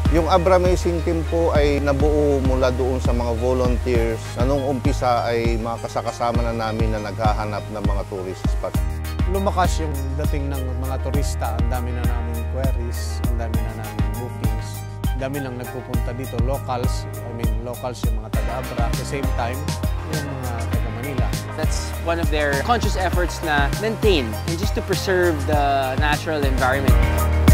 Yung Abra Amazing Team po ay nabuo mula doon sa mga volunteers na nung umpisa ay mga kasakasama na namin na naghahanap ng mga tourist spot. Lumakas yung dating ng mga turista, ang dami na namin queries, ang dami na namin bookings, ang dami nang nagpupunta dito, locals yung mga taga-Abra, at the same time, yung mga taga-Manila. That's one of their conscious efforts na maintain and just to preserve the natural environment.